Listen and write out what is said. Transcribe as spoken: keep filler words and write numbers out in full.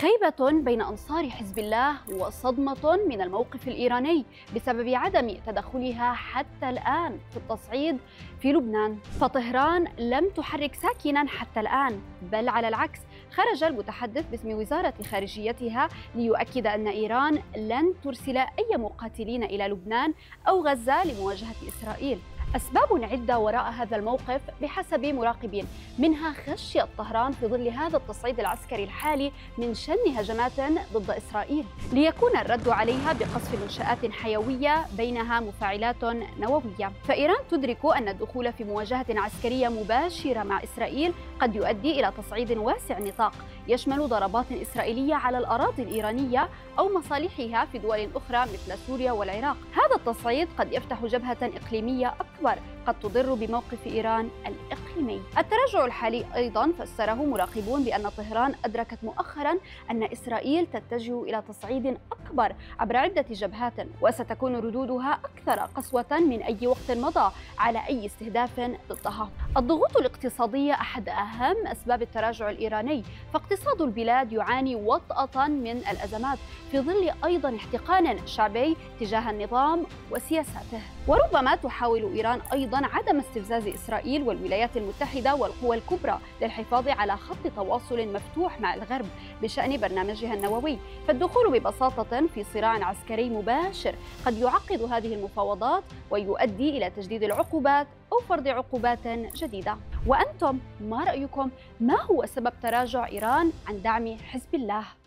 خيبة بين أنصار حزب الله وصدمة من الموقف الإيراني بسبب عدم تدخلها حتى الآن في التصعيد في لبنان، فطهران لم تحرك ساكنا حتى الآن، بل على العكس خرج المتحدث باسم وزارة خارجيتها ليؤكد أن إيران لن ترسل أي مقاتلين إلى لبنان أو غزة لمواجهة إسرائيل. أسباب عدة وراء هذا الموقف بحسب مراقبين، منها خشية طهران في ظل هذا التصعيد العسكري الحالي من شن هجمات ضد إسرائيل ليكون الرد عليها بقصف منشآت حيوية بينها مفاعلات نووية. فإيران تدرك أن الدخول في مواجهة عسكرية مباشرة مع إسرائيل قد يؤدي إلى تصعيد واسع النطاق يشمل ضربات إسرائيلية على الأراضي الإيرانية أو مصالحها في دول أخرى مثل سوريا والعراق. هذا التصعيد قد يفتح جبهة إقليمية أكبر قد تضر بموقف إيران الإقليمي. التراجع الحالي أيضاً فسره مراقبون بأن طهران أدركت مؤخراً أن إسرائيل تتجه إلى تصعيد أكبر عبر عدة جبهات، وستكون ردودها أكثر قسوة من أي وقت مضى على أي استهداف ضدها. الضغوط الاقتصادية أحد أهم أسباب التراجع الإيراني، فاقتصاد البلاد يعاني وطأة من الأزمات في ظل أيضاً احتقان شعبي تجاه النظام وسياساته. وربما تحاول إيران أيضاً عدم استفزاز إسرائيل والولايات المتحدة والقوى الكبرى للحفاظ على خط تواصل مفتوح مع الغرب بشأن برنامجها النووي، فالدخول ببساطة في صراع عسكري مباشر قد يعقد هذه المفاوضات ويؤدي إلى تجديد العقوبات أو فرض عقوبات جديدة. وأنتم ما رأيكم؟ ما هو سبب تراجع إيران عن دعم حزب الله؟